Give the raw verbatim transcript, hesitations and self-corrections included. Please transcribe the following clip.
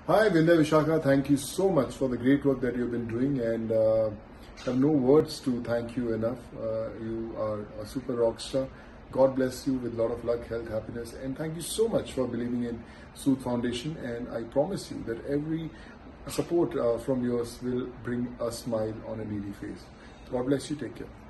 Hi, Vinda Vishakha. Thank you so much for the great work that you've been doing, and uh, I have no words to thank you enough. Uh, you are a super rock star. God bless you with a lot of luck, health, happiness, and thank you so much for believing in Soothe Foundation. And I promise you that every support uh, from yours will bring a smile on a needy face. God bless you. Take care.